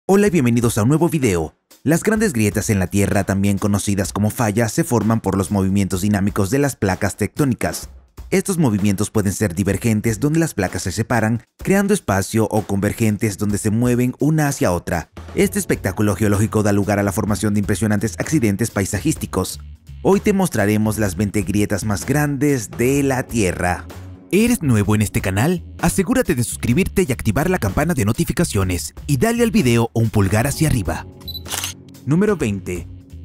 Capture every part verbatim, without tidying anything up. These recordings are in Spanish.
Hola y bienvenidos a un nuevo video. Las grandes grietas en la Tierra, también conocidas como fallas, se forman por los movimientos dinámicos de las placas tectónicas. Estos movimientos pueden ser divergentes, donde las placas se separan, creando espacio, o convergentes, donde se mueven una hacia otra. Este espectáculo geológico da lugar a la formación de impresionantes accidentes paisajísticos. Hoy te mostraremos las veinte grietas más grandes de la Tierra. ¿Eres nuevo en este canal? Asegúrate de suscribirte y activar la campana de notificaciones, y dale al video un pulgar hacia arriba. Número veinte.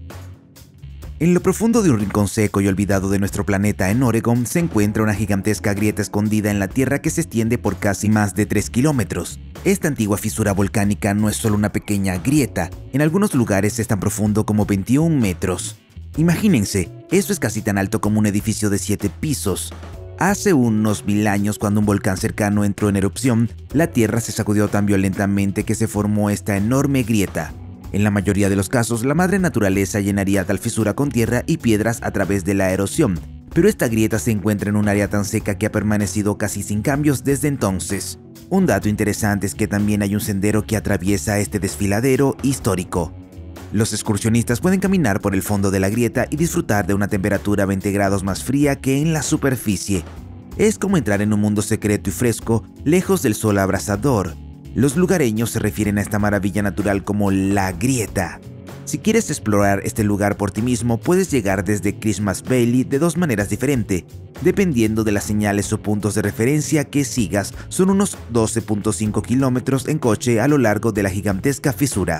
En lo profundo de un rincón seco y olvidado de nuestro planeta en Oregón se encuentra una gigantesca grieta escondida en la Tierra que se extiende por casi más de tres kilómetros. Esta antigua fisura volcánica no es solo una pequeña grieta, en algunos lugares es tan profundo como veintiún metros. Imagínense, eso es casi tan alto como un edificio de siete pisos. Hace unos mil años, cuando un volcán cercano entró en erupción, la Tierra se sacudió tan violentamente que se formó esta enorme grieta. En la mayoría de los casos, la madre naturaleza llenaría tal fisura con tierra y piedras a través de la erosión, pero esta grieta se encuentra en un área tan seca que ha permanecido casi sin cambios desde entonces. Un dato interesante es que también hay un sendero que atraviesa este desfiladero histórico. Los excursionistas pueden caminar por el fondo de la grieta y disfrutar de una temperatura veinte grados más fría que en la superficie. Es como entrar en un mundo secreto y fresco, lejos del sol abrasador. Los lugareños se refieren a esta maravilla natural como la grieta. Si quieres explorar este lugar por ti mismo, puedes llegar desde Christmas Valley de dos maneras diferentes, dependiendo de las señales o puntos de referencia que sigas. Son unos doce punto cinco kilómetros en coche a lo largo de la gigantesca fisura.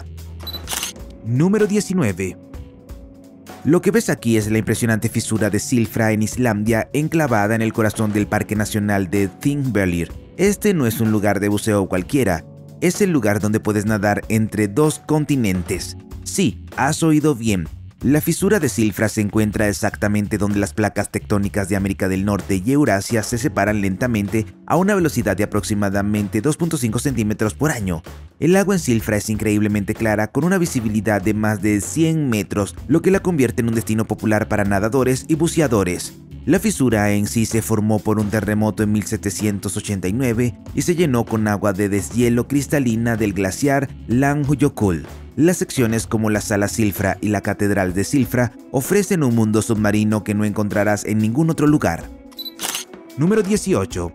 Número diecinueve. Lo que ves aquí es la impresionante fisura de Silfra en Islandia, enclavada en el corazón del Parque Nacional de Thingvellir. Este no es un lugar de buceo cualquiera, es el lugar donde puedes nadar entre dos continentes. Sí, has oído bien. La fisura de Silfra se encuentra exactamente donde las placas tectónicas de América del Norte y Eurasia se separan lentamente a una velocidad de aproximadamente dos punto cinco centímetros por año. El agua en Silfra es increíblemente clara, con una visibilidad de más de cien metros, lo que la convierte en un destino popular para nadadores y buceadores. La fisura en sí se formó por un terremoto en mil setecientos ochenta y nueve y se llenó con agua de deshielo cristalina del glaciar Langjökull. Las secciones como la Sala Silfra y la Catedral de Silfra ofrecen un mundo submarino que no encontrarás en ningún otro lugar. Número dieciocho.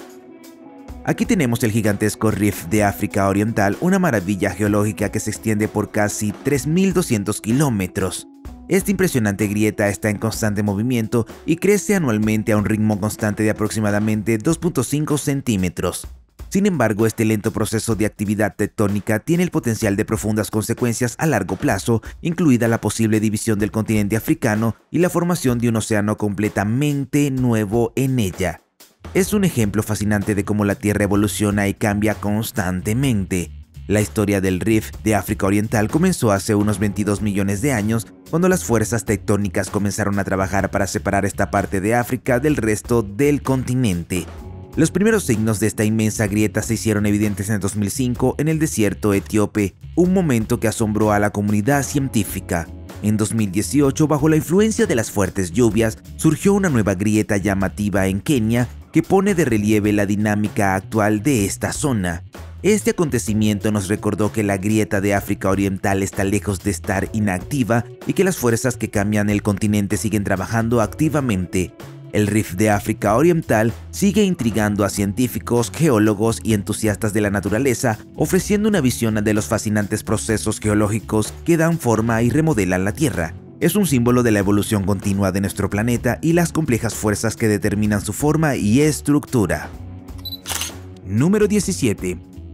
Aquí tenemos el gigantesco Rift de África Oriental, una maravilla geológica que se extiende por casi tres mil doscientos kilómetros. Esta impresionante grieta está en constante movimiento y crece anualmente a un ritmo constante de aproximadamente dos punto cinco centímetros. Sin embargo, este lento proceso de actividad tectónica tiene el potencial de profundas consecuencias a largo plazo, incluida la posible división del continente africano y la formación de un océano completamente nuevo en ella. Es un ejemplo fascinante de cómo la Tierra evoluciona y cambia constantemente. La historia del Rift de África Oriental comenzó hace unos veintidós millones de años, cuando las fuerzas tectónicas comenzaron a trabajar para separar esta parte de África del resto del continente. Los primeros signos de esta inmensa grieta se hicieron evidentes en el dos mil cinco en el desierto etíope, un momento que asombró a la comunidad científica. En dos mil dieciocho, bajo la influencia de las fuertes lluvias, surgió una nueva grieta llamativa en Kenia que pone de relieve la dinámica actual de esta zona. Este acontecimiento nos recordó que la grieta de África Oriental está lejos de estar inactiva y que las fuerzas que cambian el continente siguen trabajando activamente. El Rift de África Oriental sigue intrigando a científicos, geólogos y entusiastas de la naturaleza, ofreciendo una visión de los fascinantes procesos geológicos que dan forma y remodelan la Tierra. Es un símbolo de la evolución continua de nuestro planeta y las complejas fuerzas que determinan su forma y estructura. Número diecisiete.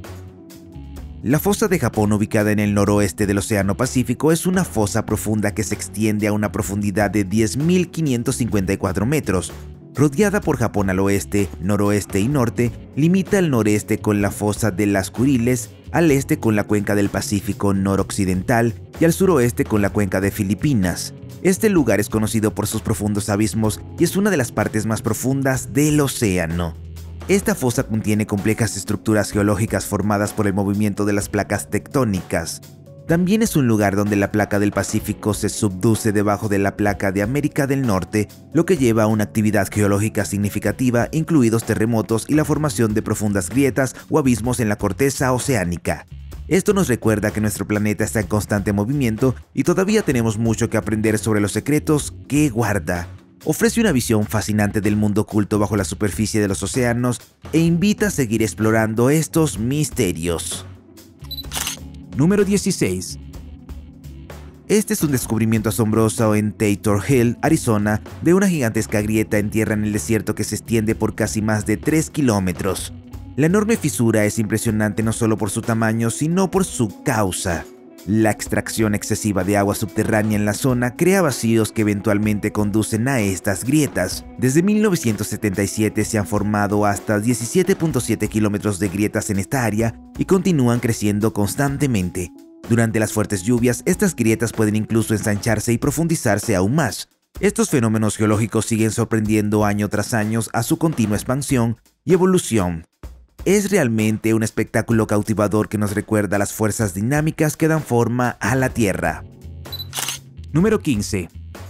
La fosa de Japón, ubicada en el noroeste del Océano Pacífico, es una fosa profunda que se extiende a una profundidad de diez mil quinientos cincuenta y cuatro metros. Rodeada por Japón al oeste, noroeste y norte, limita al noreste con la fosa de las Kuriles, al este con la cuenca del Pacífico noroccidental y al suroeste con la cuenca de Filipinas. Este lugar es conocido por sus profundos abismos y es una de las partes más profundas del océano. Esta fosa contiene complejas estructuras geológicas formadas por el movimiento de las placas tectónicas. También es un lugar donde la placa del Pacífico se subduce debajo de la placa de América del Norte, lo que lleva a una actividad geológica significativa, incluidos terremotos y la formación de profundas grietas o abismos en la corteza oceánica. Esto nos recuerda que nuestro planeta está en constante movimiento y todavía tenemos mucho que aprender sobre los secretos que guarda. Ofrece una visión fascinante del mundo oculto bajo la superficie de los océanos e invita a seguir explorando estos misterios. Número dieciséis. Este es un descubrimiento asombroso en Tator Hill, Arizona, de una gigantesca grieta en tierra en el desierto que se extiende por casi más de tres kilómetros. La enorme fisura es impresionante no solo por su tamaño, sino por su causa. La extracción excesiva de agua subterránea en la zona crea vacíos que eventualmente conducen a estas grietas. Desde mil novecientos setenta y siete se han formado hasta diecisiete punto siete kilómetros de grietas en esta área y continúan creciendo constantemente. Durante las fuertes lluvias, estas grietas pueden incluso ensancharse y profundizarse aún más. Estos fenómenos geológicos siguen sorprendiendo año tras año a su continua expansión y evolución. Es realmente un espectáculo cautivador que nos recuerda las fuerzas dinámicas que dan forma a la Tierra. Número quince.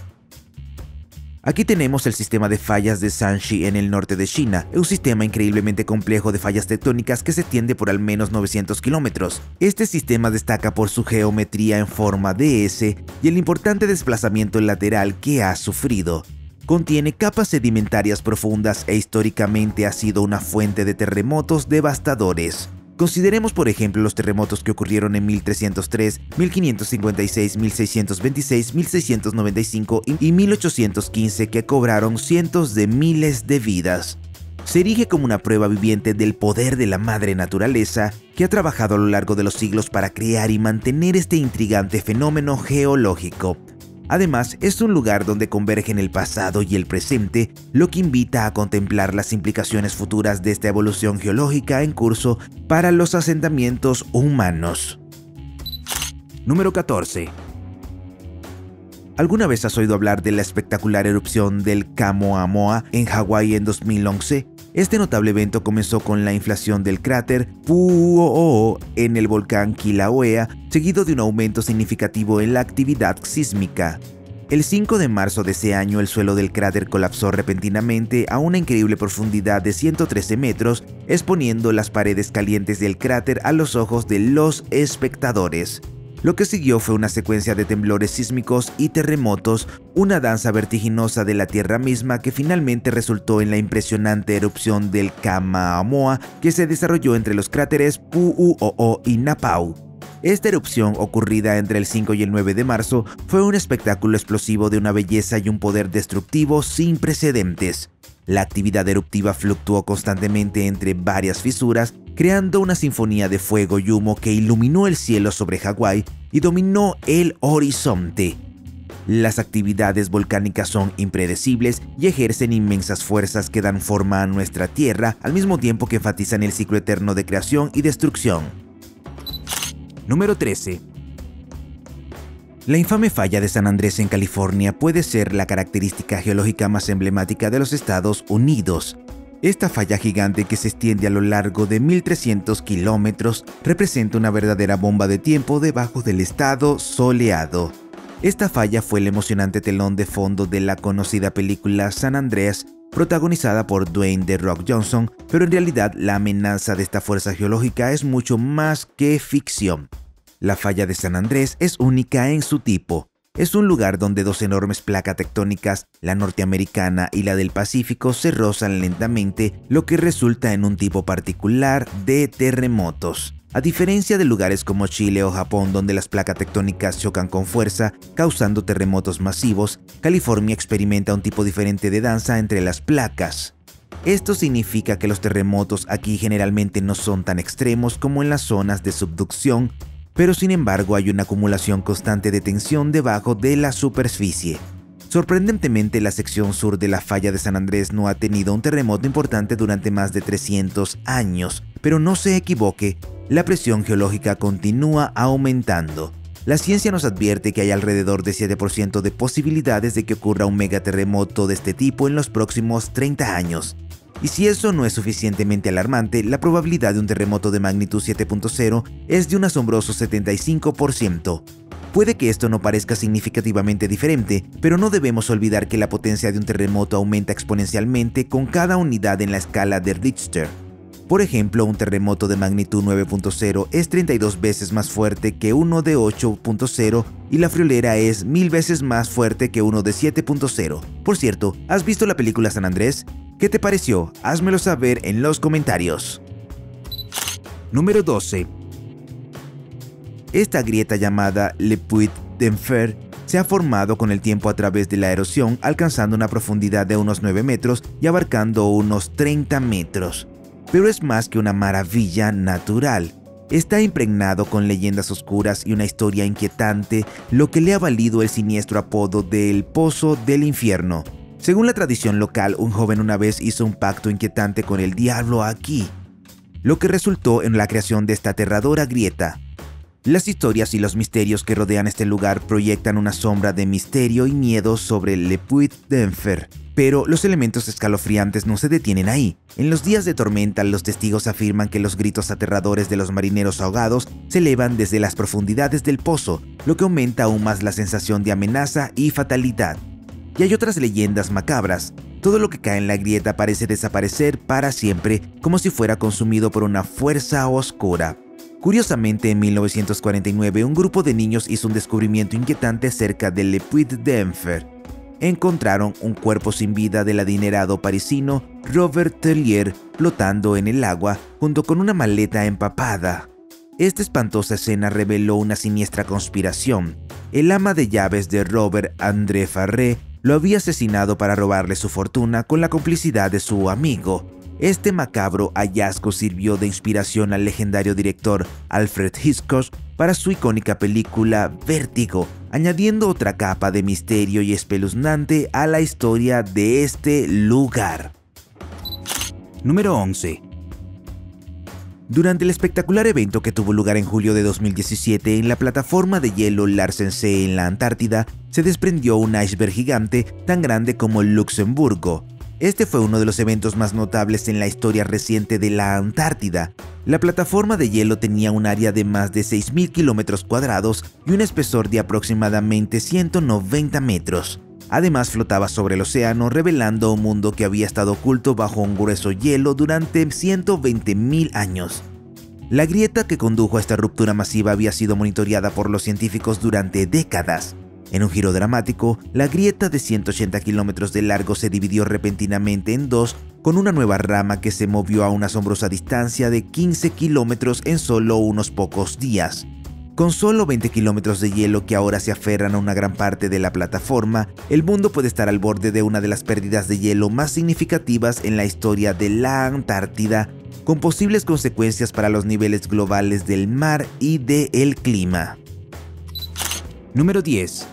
Aquí tenemos el sistema de fallas de Shanxi en el norte de China, un sistema increíblemente complejo de fallas tectónicas que se extiende por al menos novecientos kilómetros. Este sistema destaca por su geometría en forma de ese y el importante desplazamiento lateral que ha sufrido. Contiene capas sedimentarias profundas e históricamente ha sido una fuente de terremotos devastadores. Consideremos por ejemplo los terremotos que ocurrieron en mil trescientos tres, mil quinientos cincuenta y seis, mil seiscientos veintiséis, mil seiscientos noventa y cinco y mil ochocientos quince que cobraron cientos de miles de vidas. Se erige como una prueba viviente del poder de la madre naturaleza que ha trabajado a lo largo de los siglos para crear y mantener este intrigante fenómeno geológico. Además, es un lugar donde convergen el pasado y el presente, lo que invita a contemplar las implicaciones futuras de esta evolución geológica en curso para los asentamientos humanos. Número catorce. ¿Alguna vez has oído hablar de la espectacular erupción del Kamoa-Moa en Hawái en dos mil once? Este notable evento comenzó con la inflación del cráter Pu'u'o'o en el volcán Kilauea, seguido de un aumento significativo en la actividad sísmica. El cinco de marzo de ese año, el suelo del cráter colapsó repentinamente a una increíble profundidad de ciento trece metros, exponiendo las paredes calientes del cráter a los ojos de los espectadores. Lo que siguió fue una secuencia de temblores sísmicos y terremotos, una danza vertiginosa de la Tierra misma que finalmente resultó en la impresionante erupción del Kamoa-Moa que se desarrolló entre los cráteres Pu'u'o'o y Napau. Esta erupción, ocurrida entre el cinco y el nueve de marzo, fue un espectáculo explosivo de una belleza y un poder destructivo sin precedentes. La actividad eruptiva fluctuó constantemente entre varias fisuras, creando una sinfonía de fuego y humo que iluminó el cielo sobre Hawái y dominó el horizonte. Las actividades volcánicas son impredecibles y ejercen inmensas fuerzas que dan forma a nuestra Tierra, al mismo tiempo que enfatizan el ciclo eterno de creación y destrucción. Número trece. La infame falla de San Andrés en California puede ser la característica geológica más emblemática de los Estados Unidos. Esta falla gigante que se extiende a lo largo de mil trescientos kilómetros representa una verdadera bomba de tiempo debajo del estado soleado. Esta falla fue el emocionante telón de fondo de la conocida película San Andreas, protagonizada por Dwayne "The Rock" Johnson, pero en realidad la amenaza de esta fuerza geológica es mucho más que ficción. La falla de San Andrés es única en su tipo. Es un lugar donde dos enormes placas tectónicas, la norteamericana y la del Pacífico, se rozan lentamente, lo que resulta en un tipo particular de terremotos. A diferencia de lugares como Chile o Japón, donde las placas tectónicas chocan con fuerza, causando terremotos masivos, California experimenta un tipo diferente de danza entre las placas. Esto significa que los terremotos aquí generalmente no son tan extremos como en las zonas de subducción, pero sin embargo hay una acumulación constante de tensión debajo de la superficie. Sorprendentemente, la sección sur de la falla de San Andrés no ha tenido un terremoto importante durante más de trescientos años, pero no se equivoque, la presión geológica continúa aumentando. La ciencia nos advierte que hay alrededor de siete por ciento de posibilidades de que ocurra un megaterremoto de este tipo en los próximos treinta años. Y si eso no es suficientemente alarmante, la probabilidad de un terremoto de magnitud siete punto cero es de un asombroso setenta y cinco por ciento. Puede que esto no parezca significativamente diferente, pero no debemos olvidar que la potencia de un terremoto aumenta exponencialmente con cada unidad en la escala de Richter. Por ejemplo, un terremoto de magnitud nueve punto cero es treinta y dos veces más fuerte que uno de ocho punto cero y la friolera es mil veces más fuerte que uno de siete punto cero. Por cierto, ¿has visto la película San Andrés? ¿Qué te pareció? Házmelo saber en los comentarios. Número doce. Esta grieta llamada Le Puy d'Enfer se ha formado con el tiempo a través de la erosión, alcanzando una profundidad de unos nueve metros y abarcando unos treinta metros. Pero es más que una maravilla natural. Está impregnado con leyendas oscuras y una historia inquietante, lo que le ha valido el siniestro apodo de El Pozo del Infierno. Según la tradición local, un joven una vez hizo un pacto inquietante con el diablo aquí, lo que resultó en la creación de esta aterradora grieta. Las historias y los misterios que rodean este lugar proyectan una sombra de misterio y miedo sobre Le Puy d'Enfer. Pero los elementos escalofriantes no se detienen ahí. En los días de tormenta, los testigos afirman que los gritos aterradores de los marineros ahogados se elevan desde las profundidades del pozo, lo que aumenta aún más la sensación de amenaza y fatalidad. Y hay otras leyendas macabras. Todo lo que cae en la grieta parece desaparecer para siempre, como si fuera consumido por una fuerza oscura. Curiosamente, en mil novecientos cuarenta y nueve, un grupo de niños hizo un descubrimiento inquietante cerca de Le Puy d'Enfer. Encontraron un cuerpo sin vida del adinerado parisino Robert Tellier flotando en el agua junto con una maleta empapada. Esta espantosa escena reveló una siniestra conspiración. El ama de llaves de Robert, André Farré, lo había asesinado para robarle su fortuna con la complicidad de su amigo. Este macabro hallazgo sirvió de inspiración al legendario director Alfred Hitchcock para su icónica película Vértigo, añadiendo otra capa de misterio y espeluznante a la historia de este lugar. Número once. Durante el espectacular evento que tuvo lugar en julio de dos mil diecisiete en la plataforma de hielo Larsen C en la Antártida, se desprendió un iceberg gigante tan grande como Luxemburgo. Este fue uno de los eventos más notables en la historia reciente de la Antártida. La plataforma de hielo tenía un área de más de seis mil kilómetros cuadrados y un espesor de aproximadamente ciento noventa metros. Además, flotaba sobre el océano, revelando un mundo que había estado oculto bajo un grueso hielo durante ciento veinte mil años. La grieta que condujo a esta ruptura masiva había sido monitoreada por los científicos durante décadas. En un giro dramático, la grieta de ciento ochenta kilómetros de largo se dividió repentinamente en dos, con una nueva rama que se movió a una asombrosa distancia de quince kilómetros en solo unos pocos días. Con solo veinte kilómetros de hielo que ahora se aferran a una gran parte de la plataforma, el mundo puede estar al borde de una de las pérdidas de hielo más significativas en la historia de la Antártida, con posibles consecuencias para los niveles globales del mar y del clima. Número diez.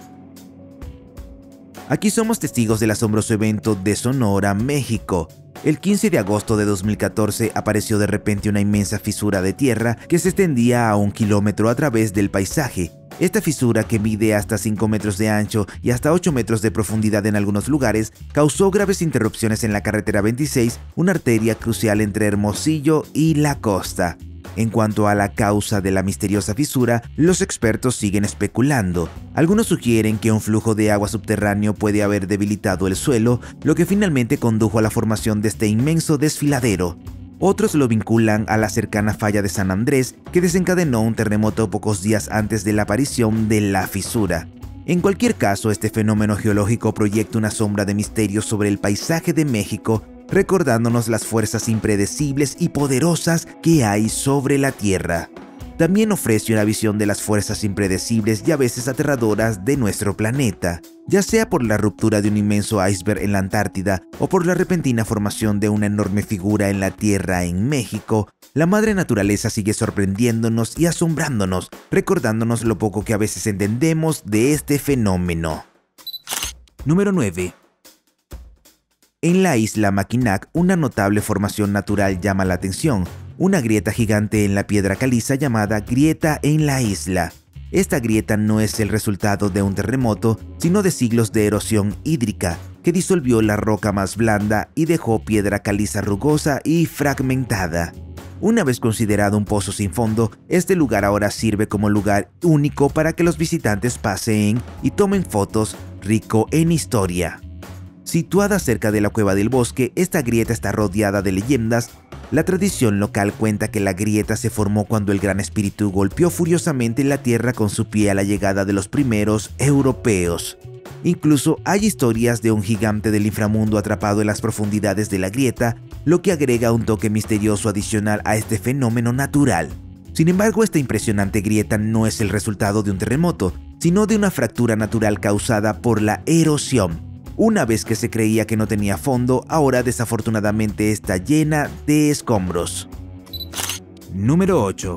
Aquí somos testigos del asombroso evento de Sonora, México. El quince de agosto de dos mil catorce apareció de repente una inmensa fisura de tierra que se extendía a un kilómetro a través del paisaje. Esta fisura, que mide hasta cinco metros de ancho y hasta ocho metros de profundidad en algunos lugares, causó graves interrupciones en la carretera veintiséis, una arteria crucial entre Hermosillo y la costa. En cuanto a la causa de la misteriosa fisura, los expertos siguen especulando. Algunos sugieren que un flujo de agua subterráneo puede haber debilitado el suelo, lo que finalmente condujo a la formación de este inmenso desfiladero. Otros lo vinculan a la cercana falla de San Andrés, que desencadenó un terremoto pocos días antes de la aparición de la fisura. En cualquier caso, este fenómeno geológico proyecta una sombra de misterio sobre el paisaje de México, recordándonos las fuerzas impredecibles y poderosas que hay sobre la Tierra. También ofrece una visión de las fuerzas impredecibles y a veces aterradoras de nuestro planeta, ya sea por la ruptura de un inmenso iceberg en la Antártida o por la repentina formación de una enorme figura en la Tierra en México. La madre naturaleza sigue sorprendiéndonos y asombrándonos, recordándonos lo poco que a veces entendemos de este fenómeno. Número nueve. En la isla Mackinac, una notable formación natural llama la atención, una grieta gigante en la piedra caliza llamada Grieta en la Isla. Esta grieta no es el resultado de un terremoto, sino de siglos de erosión hídrica. que disolvió la roca más blanda y dejó piedra caliza rugosa y fragmentada. Una vez considerado un pozo sin fondo, este lugar ahora sirve como lugar único para que los visitantes paseen y tomen fotos, rico en historia. Situada cerca de la Cueva del Bosque, esta grieta está rodeada de leyendas. La tradición local cuenta que la grieta se formó cuando el Gran Espíritu golpeó furiosamente la tierra con su pie a la llegada de los primeros europeos. Incluso hay historias de un gigante del inframundo atrapado en las profundidades de la grieta, lo que agrega un toque misterioso adicional a este fenómeno natural. Sin embargo, esta impresionante grieta no es el resultado de un terremoto, sino de una fractura natural causada por la erosión. Una vez que se creía que no tenía fondo, ahora desafortunadamente está llena de escombros. Número ocho.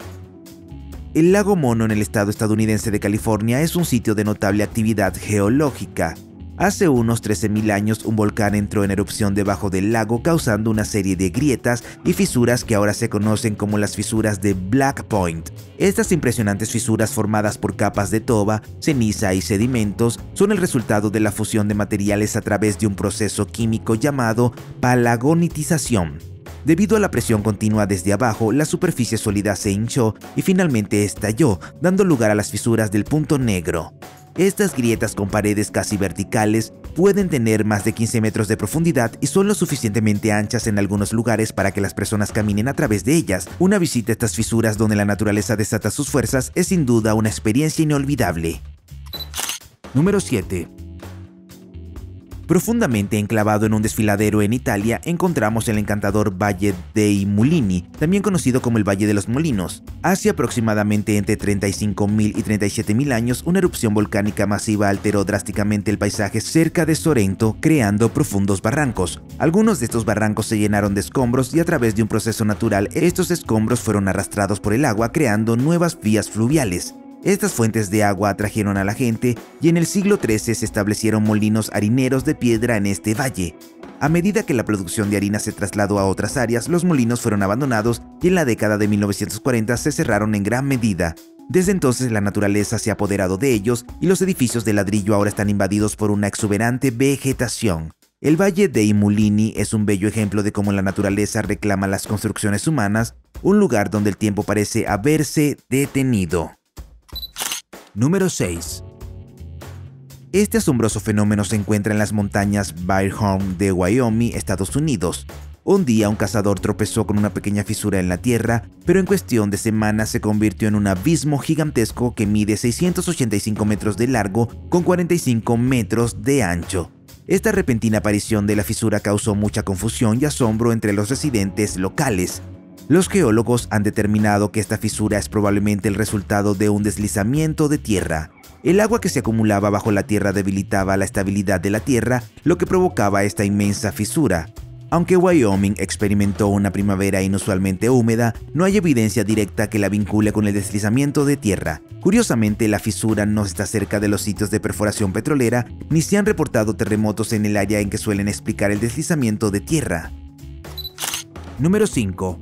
El lago Mono en el estado estadounidense de California es un sitio de notable actividad geológica. Hace unos trece mil años un volcán entró en erupción debajo del lago, causando una serie de grietas y fisuras que ahora se conocen como las fisuras de Black Point. Estas impresionantes fisuras formadas por capas de toba, ceniza y sedimentos son el resultado de la fusión de materiales a través de un proceso químico llamado palagonitización. Debido a la presión continua desde abajo, la superficie sólida se hinchó y finalmente estalló, dando lugar a las fisuras del punto negro. Estas grietas con paredes casi verticales pueden tener más de quince metros de profundidad y son lo suficientemente anchas en algunos lugares para que las personas caminen a través de ellas. Una visita a estas fisuras donde la naturaleza desata sus fuerzas es sin duda una experiencia inolvidable. Número siete. Profundamente enclavado en un desfiladero en Italia, encontramos el encantador Valle dei Mulini, también conocido como el Valle de los Molinos. Hace aproximadamente entre treinta y cinco mil y treinta y siete mil años, una erupción volcánica masiva alteró drásticamente el paisaje cerca de Sorrento, creando profundos barrancos. Algunos de estos barrancos se llenaron de escombros y a través de un proceso natural, estos escombros fueron arrastrados por el agua, creando nuevas vías fluviales. Estas fuentes de agua atrajeron a la gente y en el siglo trece se establecieron molinos harineros de piedra en este valle. A medida que la producción de harina se trasladó a otras áreas, los molinos fueron abandonados y en la década de mil novecientos cuarenta se cerraron en gran medida. Desde entonces la naturaleza se ha apoderado de ellos y los edificios de ladrillo ahora están invadidos por una exuberante vegetación. El Valle dei Mulini es un bello ejemplo de cómo la naturaleza reclama las construcciones humanas, un lugar donde el tiempo parece haberse detenido. Número seis. Este asombroso fenómeno se encuentra en las montañas Bighorn de Wyoming, Estados Unidos. Un día un cazador tropezó con una pequeña fisura en la tierra, pero en cuestión de semanas se convirtió en un abismo gigantesco que mide seiscientos ochenta y cinco metros de largo con cuarenta y cinco metros de ancho. Esta repentina aparición de la fisura causó mucha confusión y asombro entre los residentes locales. Los geólogos han determinado que esta fisura es probablemente el resultado de un deslizamiento de tierra. El agua que se acumulaba bajo la tierra debilitaba la estabilidad de la tierra, lo que provocaba esta inmensa fisura. Aunque Wyoming experimentó una primavera inusualmente húmeda, no hay evidencia directa que la vincule con el deslizamiento de tierra. Curiosamente, la fisura no está cerca de los sitios de perforación petrolera, ni se han reportado terremotos en el área en que suelen explicar el deslizamiento de tierra. Número cinco.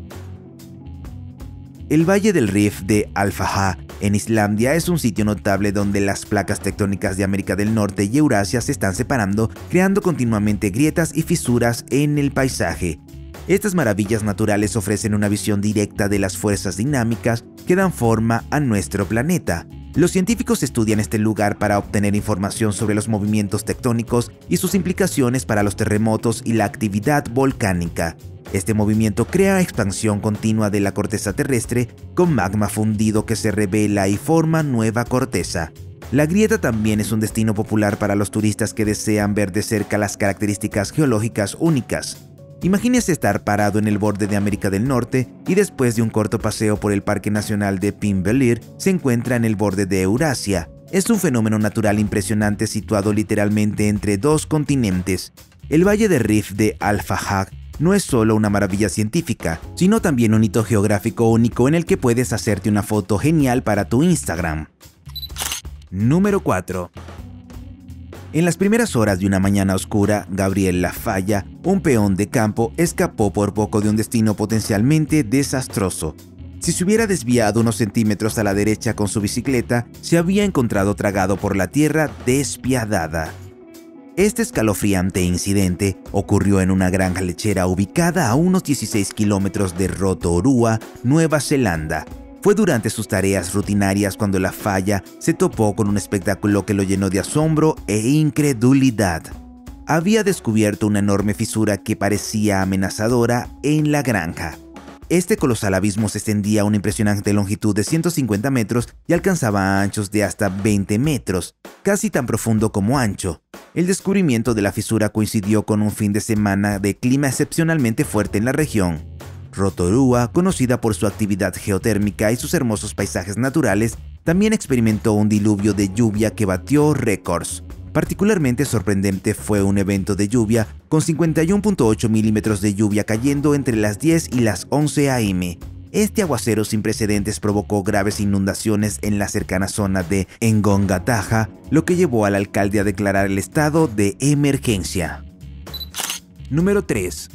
El Valle del Rift de Al-Fajah en Islandia es un sitio notable donde las placas tectónicas de América del Norte y Eurasia se están separando, creando continuamente grietas y fisuras en el paisaje. Estas maravillas naturales ofrecen una visión directa de las fuerzas dinámicas que dan forma a nuestro planeta. Los científicos estudian este lugar para obtener información sobre los movimientos tectónicos y sus implicaciones para los terremotos y la actividad volcánica. Este movimiento crea expansión continua de la corteza terrestre con magma fundido que se revela y forma nueva corteza. La grieta también es un destino popular para los turistas que desean ver de cerca las características geológicas únicas. Imagínese estar parado en el borde de América del Norte y después de un corto paseo por el Parque Nacional de Pinbellir se encuentra en el borde de Eurasia. Es un fenómeno natural impresionante situado literalmente entre dos continentes. El Valle del Rift de Al-Fajah no es solo una maravilla científica, sino también un hito geográfico único en el que puedes hacerte una foto genial para tu Instagram. Número cuatro. En las primeras horas de una mañana oscura, Gabriel Lafalla, un peón de campo, escapó por poco de un destino potencialmente desastroso. Si se hubiera desviado unos centímetros a la derecha con su bicicleta, se había encontrado tragado por la tierra despiadada. Este escalofriante incidente ocurrió en una granja lechera ubicada a unos dieciséis kilómetros de Rotorua, Nueva Zelanda. Fue durante sus tareas rutinarias cuando la falla se topó con un espectáculo que lo llenó de asombro e incredulidad. Había descubierto una enorme fisura que parecía amenazadora en la granja. Este colosal abismo se extendía a una impresionante longitud de ciento cincuenta metros y alcanzaba anchos de hasta veinte metros, casi tan profundo como ancho. El descubrimiento de la fisura coincidió con un fin de semana de clima excepcionalmente fuerte en la región. Rotorua, conocida por su actividad geotérmica y sus hermosos paisajes naturales, también experimentó un diluvio de lluvia que batió récords. Particularmente sorprendente fue un evento de lluvia con cincuenta y uno punto ocho milímetros de lluvia cayendo entre las diez y las once a eme Este aguacero sin precedentes provocó graves inundaciones en la cercana zona de Ngongataha, lo que llevó al alcalde a declarar el estado de emergencia. Número tres.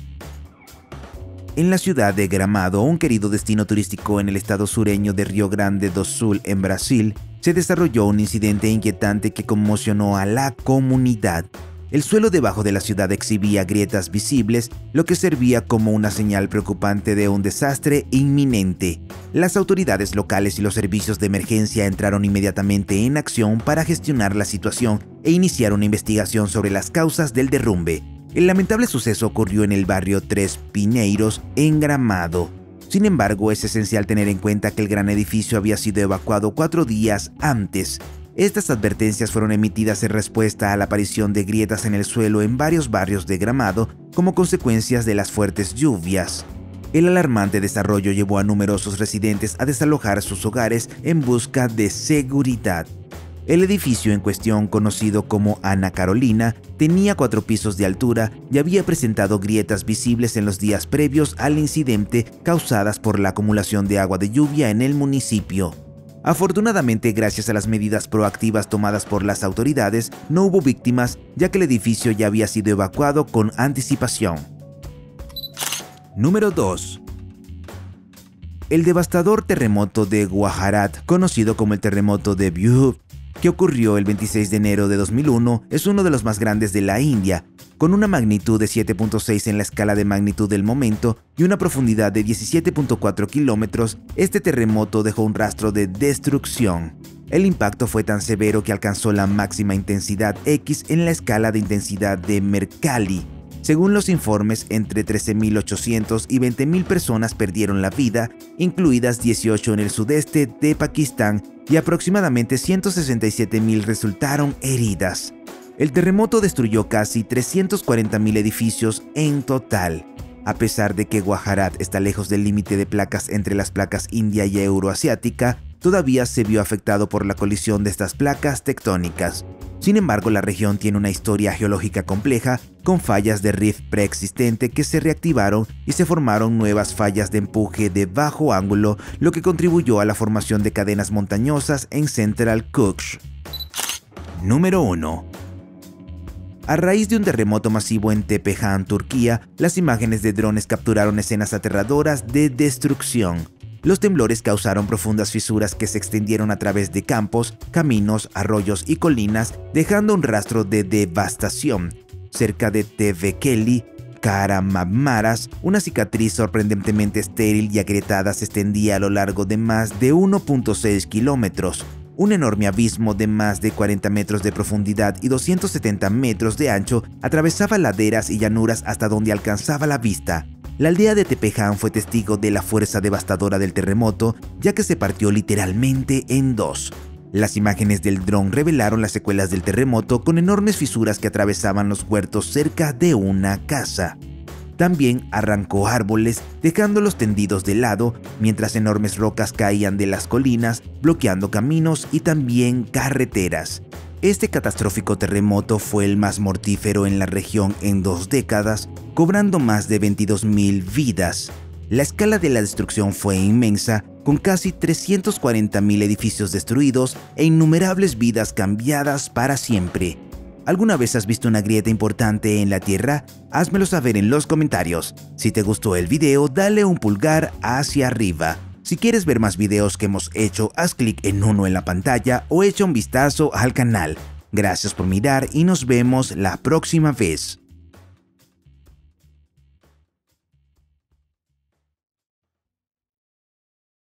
En la ciudad de Gramado, un querido destino turístico en el estado sureño de Rio Grande do Sul, en Brasil, se desarrolló un incidente inquietante que conmocionó a la comunidad. El suelo debajo de la ciudad exhibía grietas visibles, lo que servía como una señal preocupante de un desastre inminente. Las autoridades locales y los servicios de emergencia entraron inmediatamente en acción para gestionar la situación e iniciar una investigación sobre las causas del derrumbe. El lamentable suceso ocurrió en el barrio Tres Pinheiros, en Gramado. Sin embargo, es esencial tener en cuenta que el gran edificio había sido evacuado cuatro días antes. Estas advertencias fueron emitidas en respuesta a la aparición de grietas en el suelo en varios barrios de Gramado como consecuencias de las fuertes lluvias. El alarmante desarrollo llevó a numerosos residentes a desalojar sus hogares en busca de seguridad. El edificio en cuestión, conocido como Ana Carolina, tenía cuatro pisos de altura y había presentado grietas visibles en los días previos al incidente causadas por la acumulación de agua de lluvia en el municipio. Afortunadamente, gracias a las medidas proactivas tomadas por las autoridades, no hubo víctimas, ya que el edificio ya había sido evacuado con anticipación. Número dos. El devastador terremoto de Gujarat, conocido como el terremoto de Bhuj, que ocurrió el veintiséis de enero de dos mil uno, es uno de los más grandes de la India, con una magnitud de siete punto seis en la escala de magnitud del momento y una profundidad de diecisiete punto cuatro kilómetros. Este terremoto dejó un rastro de destrucción. El impacto fue tan severo que alcanzó la máxima intensidad X en la escala de intensidad de Mercalli. Según los informes, entre trece mil ochocientos y veinte mil personas perdieron la vida, incluidas dieciocho en el sudeste de Pakistán, y aproximadamente ciento sesenta y siete mil resultaron heridas. El terremoto destruyó casi trescientos cuarenta mil edificios en total. A pesar de que Gujarat está lejos del límite de placas entre las placas india y euroasiática, todavía se vio afectado por la colisión de estas placas tectónicas. Sin embargo, la región tiene una historia geológica compleja, con fallas de rift preexistente que se reactivaron y se formaron nuevas fallas de empuje de bajo ángulo, lo que contribuyó a la formación de cadenas montañosas en Central Kutch. Número uno. A raíz de un terremoto masivo en Tepehan, Turquía, las imágenes de drones capturaron escenas aterradoras de destrucción. Los temblores causaron profundas fisuras que se extendieron a través de campos, caminos, arroyos y colinas, dejando un rastro de devastación. Cerca de Tevekeli, Kahramanmaraş, una cicatriz sorprendentemente estéril y agrietada se extendía a lo largo de más de uno punto seis kilómetros. Un enorme abismo de más de cuarenta metros de profundidad y doscientos setenta metros de ancho atravesaba laderas y llanuras hasta donde alcanzaba la vista. La aldea de Tepehan fue testigo de la fuerza devastadora del terremoto, ya que se partió literalmente en dos. Las imágenes del dron revelaron las secuelas del terremoto con enormes fisuras que atravesaban los huertos cerca de una casa. También arrancó árboles, dejándolos tendidos de lado, mientras enormes rocas caían de las colinas, bloqueando caminos y también carreteras. Este catastrófico terremoto fue el más mortífero en la región en dos décadas, cobrando más de veintidós mil vidas. La escala de la destrucción fue inmensa, con casi trescientos cuarenta mil edificios destruidos e innumerables vidas cambiadas para siempre. ¿Alguna vez has visto una grieta importante en la Tierra? Házmelo saber en los comentarios. Si te gustó el video, dale un pulgar hacia arriba. Si quieres ver más videos que hemos hecho, haz clic en uno en la pantalla o echa un vistazo al canal. Gracias por mirar y nos vemos la próxima vez.